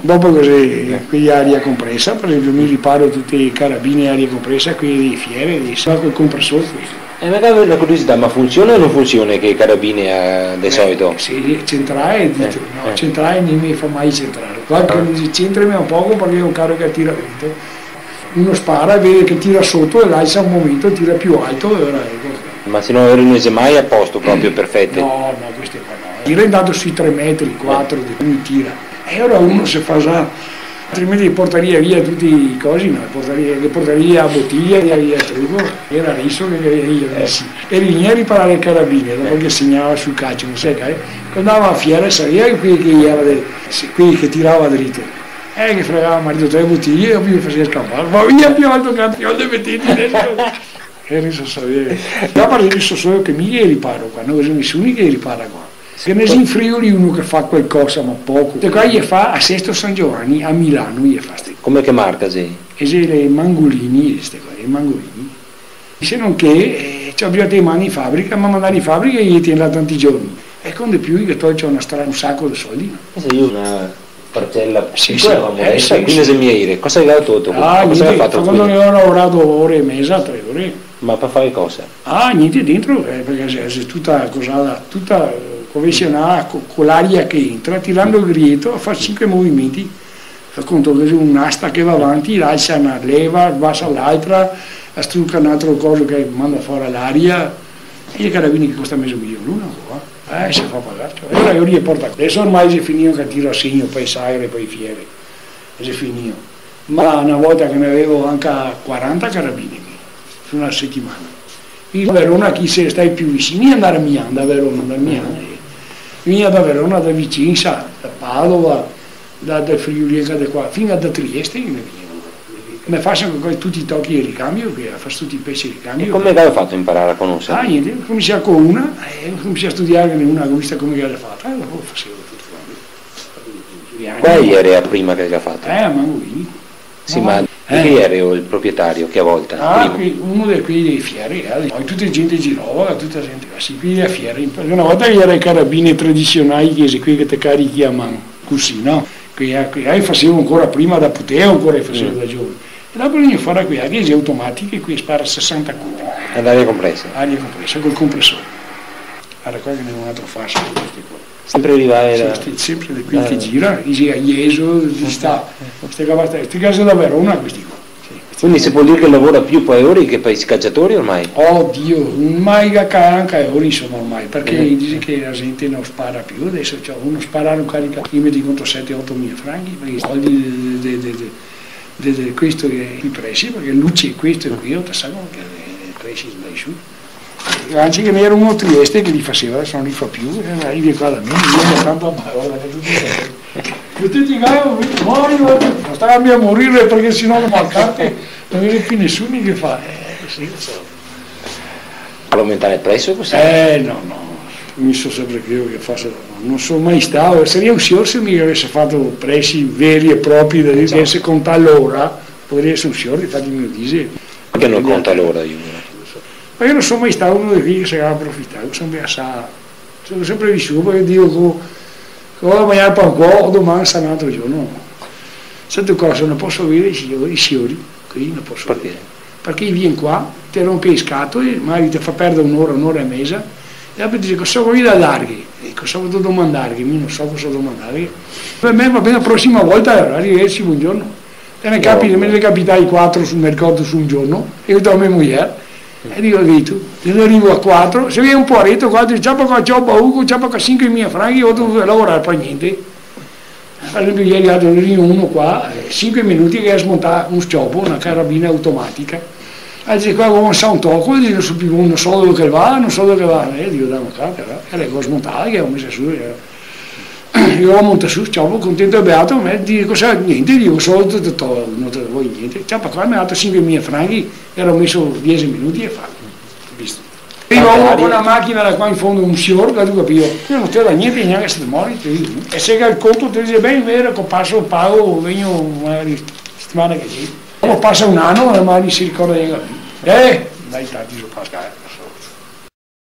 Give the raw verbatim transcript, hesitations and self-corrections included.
Dopo così, qui aria compressa, per esempio mi riparo tutte le carabine aria compressa, qui di fiere, di salgo il compressore questo. E magari una curiosità, ma funziona o non funziona che i carabine eh, di eh, solito? Sì, centrale, dito, eh, no, eh. centrale non mi fa mai centrare. Qualche Ah. dice centrami un poco perché è un carro che tira dritto. Uno spara, vede che tira sotto e alza un momento, tira più alto e ora è. Ma se no non è mai a posto proprio perfette? No, no, queste qua no. Tira andato sui tre metri, quattro, di cui tira. E ora uno si fa già, altrimenti portaria via tutti i cosi, no, portaria, le portaria a bottiglia, via via trucco, era riso che io eh. eri lì a riparare le carabine, dopo che segnava sul calcio, non sai che, quando andava a fiera sapeva qui che era de, qui che tirava dritto, e che fregava il marito tre bottiglie e poi mi faceva scappare, ma via più alto campione dei mettiti e riso sapeva. Da parte di solo che mi riparo qua, non sono nessuno che ripara qua. Che ne in Friuli uno che fa qualcosa ma poco. E qua gli fa a Sesto San Giovanni, a Milano gli fa ste. Come che marca sei? E se le mangolini, queste qua, i mangolini. Se non che eh, ci abbiamo le mani in fabbrica, ma mandare in fabbrica e gli tiene là tanti giorni. E con di più che tolgo una strada, un sacco di soldi. No? Se io una parcella sì, piccola, sì, ma modesta, eh, sì, quindi sì. se mi dire, cosa hai dato tutto? Ah, cosa niente, hai fatto? quando ne ho lavorato ore e mezza, tre ore. Ma per fare cosa? Ah, niente dentro, eh, perché se, se tutta cosa, tutta convenzionale con l'aria che entra, tirando il grieto, fa cinque movimenti, fa conto che c'è un'asta che va avanti, alza una leva, bassa l'altra, strucca un altro coso che manda fuori l'aria, e i carabini che costa mezzo milione l'uno, eh, si fa pagare. E ora io riporto, adesso ormai si è finito che tiro a segno, poi sagre, poi fiere, si è finito. Ma una volta che ne avevo anche quaranta carabini, su una settimana. In Verona chi se stai più vicini andare a Milano, da Verona, da Milano. Veniva da Verona, da Vicenza, da Padova, da, da Friuli, da qua, fino a da Trieste ne venivano. Mi faccio tutti i tocchi di ricambio, che faccio tutti i pezzi di ricambio. E come hai fatto a imparare a conoscere? Ah, niente, cominciai con una, e cominciai a studiare una vista come che l'ha fatta, e dopo facevo tutto quanto. Qual era la prima che hai fatto? Eh, a Mangolini. Sì, no, ma eh. Chi era il proprietario che a volte? Ah, qui, uno di quelli dei fieri, eh. Poi tutta gente girava, tutta gente, sì, qui a fieri. Una volta che erano i carabini tradizionali che qui che ti carichi a mano, così, no? Qui, qui eh, facevo ancora prima da puteo, ancora facevo mm. da giovane. E dopo venire fuori qui, che è automatiche, qui spara sessanta cubi. Ad aria compressa? Aria compressa, col compressore. Allora qua che ne ho un altro fascio di questi qua. Sempre arrivare da... Sì, sempre di qui eh. che gira, gira a Ieso, sta, queste case da Verona questi qua. Sì, quindi si può dire che lavora più per ore che per i scacciatori ormai? Oddio, mai anche ore insomma ormai, perché mm. dice che la gente non spara più, adesso cioè, uno sparare un carica, io mi conto sette otto mila franchi, perché i soldi di questo è i prezzi, perché luce è questo e qui, non sanno che i prezzi sono su. Anzi che ne era uno Trieste che li faceva, adesso non li fa più, e arrivi qua da me, io ho tanto a parola, tutti ti cagano, muoio, non stava a morire perché sennò non mancate, non viene più nessuno che fa, eh sì, so. Per aumentare il prezzo così? Eh no, no, mi so sempre che io che faccio, non sono mai stato, sarebbe un signor se mi avesse fatto prezzi veri e propri, da dire se conta l'ora, potrebbe essere un signor, infatti mi dice. Perché non conta l'ora io? Ma io non sono mai stato uno di quelli che si aveva approfittato, sono sempre, sono sempre vissuto perché dico che ho mangiato per un po', domani sarà un altro giorno. Sento cosa, non posso avere i signori, i signori, qui non posso perché? Avere. Perché vieni qua, ti rompe le scatole, magari ti fa perdere un'ora, un'ora e mezza, e poi dice cosa vuoi da dargli, e cosa vuoi domandare, io non so cosa domandare. Per me va bene la prossima volta, arrivederci, buongiorno. Te ne capita, me ne capitai quattro sul mercato su un giorno, e io do a mia moglie. E dico che tu, io arrivo a quattro, se viene un po' a retto, quattro, c'è poco c'ho paura, c'è poco cinque mila franchi, io ho dovuto lavorare per niente. Per esempio ieri è arrivato uno qua, cinque minuti che ha smontato un scioppo, una carabina automatica. E dice qua come sa un tocco, dice non so più, non so dove che va, non so dove che va. E dico, dammi cara, e lei l'ho smontata, che ho messo su. Io ho montato su, scioppo, contento e beato, e dico cosa, niente, dico solo tutto, non te vuoi niente. Ciao, qua mi ha dato cinque mila franchi, e ho messo dieci minuti e fatto. Visto. Arrivo con una macchina da qua in fondo, un signor, che tu capisci, io non te da niente, neanche se ti muori, e se il conto ti dice, beh, è vero che passo, pago, vengo magari settimana che sì. Dopo passa un anno, magari si ricorda di eh, dai tanti su Pascal.